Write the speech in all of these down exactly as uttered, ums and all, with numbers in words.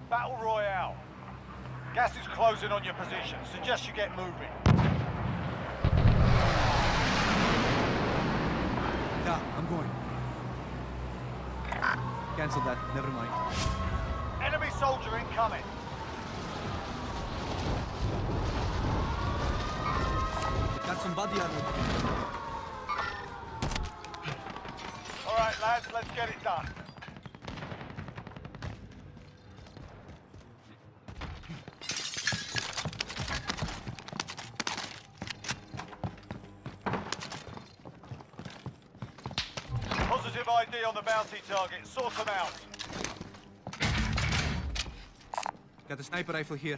Battle Royale. Gas is closing on your position. Suggest you get moving. Yeah, I'm going. Cancel that. Never mind. Enemy soldier incoming. Got some body armor. All right, lads, let's get it done. Positive I D on the bounty target. Sort them out. Got a sniper rifle here.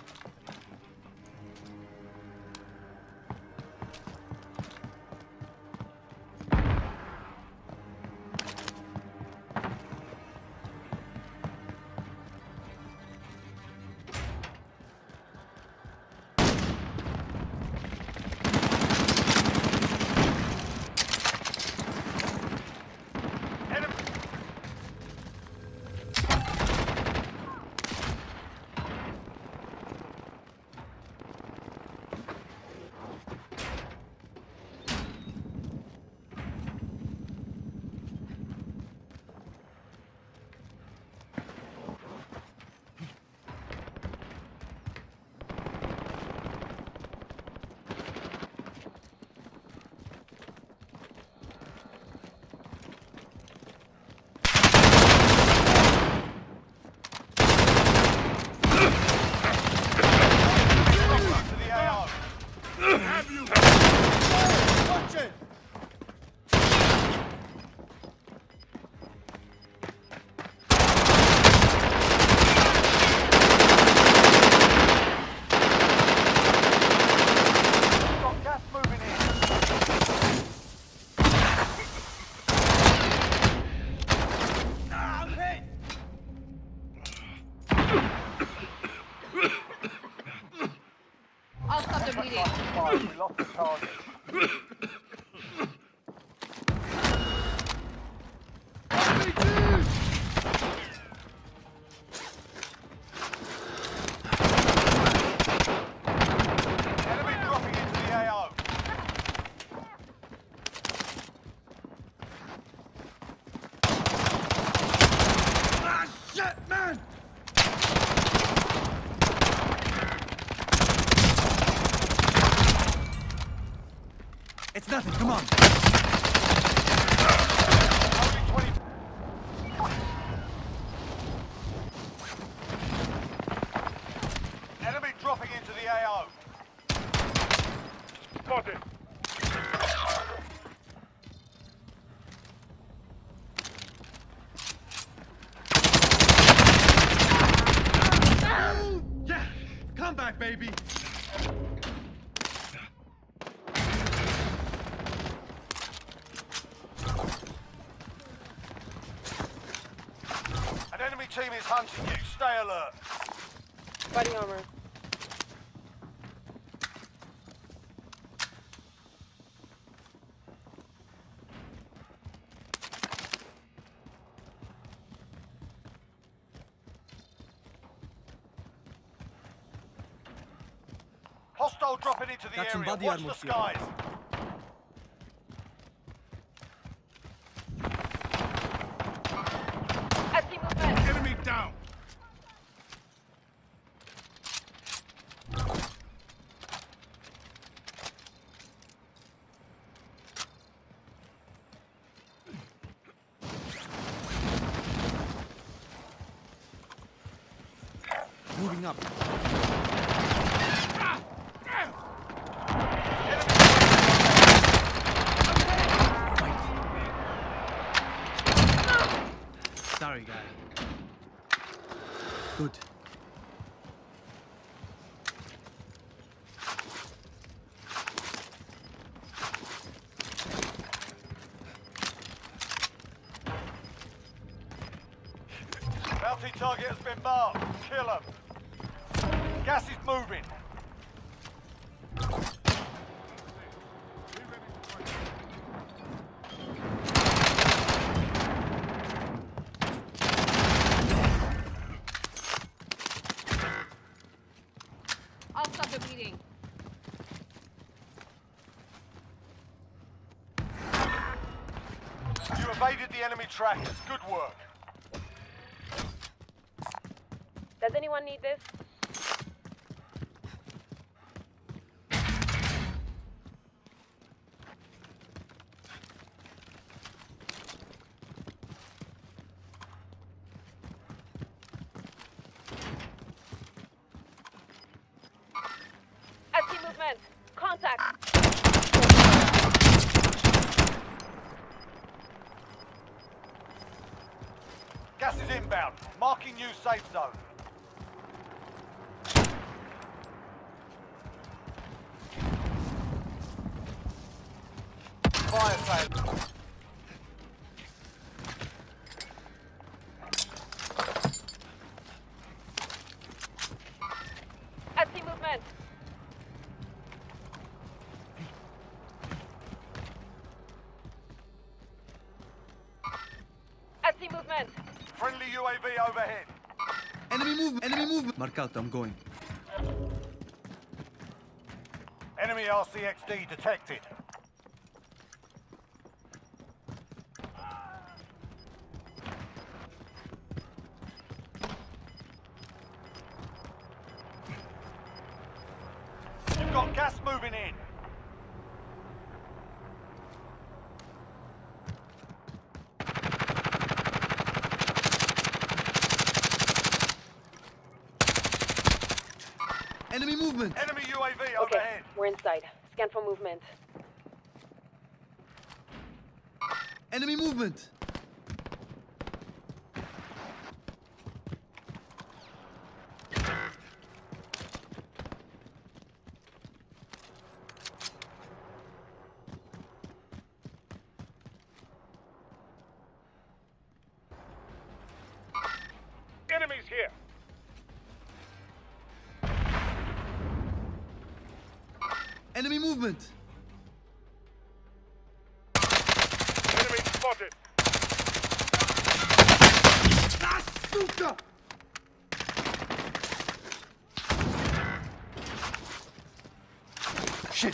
I'll stop the bleeding. We lost the target. Enemy dropping into the A O. Ah, shit, man! It's nothing, come on. Only twenty. Enemy dropping into the A O. Spotted. Yeah, come back, baby. An enemy team is hunting you. Stay alert. Body armor. Hostile dropping into the Got some area. body Watch armor the here. skies. I see movement. Enemy down. Moving up. Sorry, guy. Good. Bounty target has been marked. Kill him. Gas is moving. the enemy trackers. Good work. Does anyone need this? I see movement. Contact. Gas is inbound. Marking new safe zone. Fire sale. I see movement. I see movement. Friendly U A V overhead. Enemy movement! Enemy movement! Mark out, I'm going. Enemy R C X D detected. You've got gas moving in. Enemy movement! Enemy U A V Okay, overhead. we're inside. Scan for movement. Enemy movement! Enemies here. Enemy movement! Enemy spotted. Ah, suka! Shit!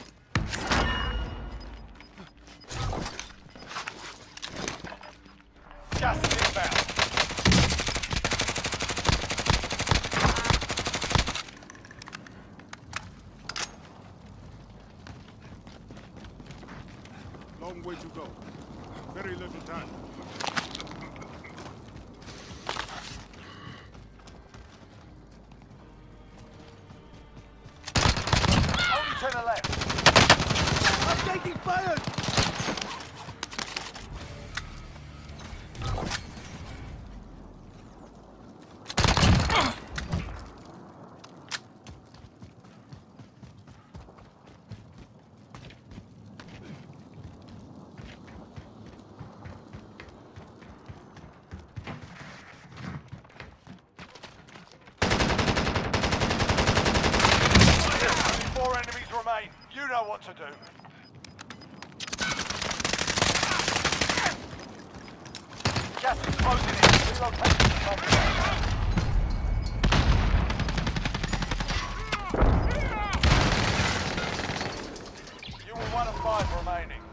Gas is inbound. Long way to go. Very little time. Only ten left. I'm taking fire! Only four enemies remain. You know what to do. Gas is closing in. Relocation is underway. You were one of five remaining.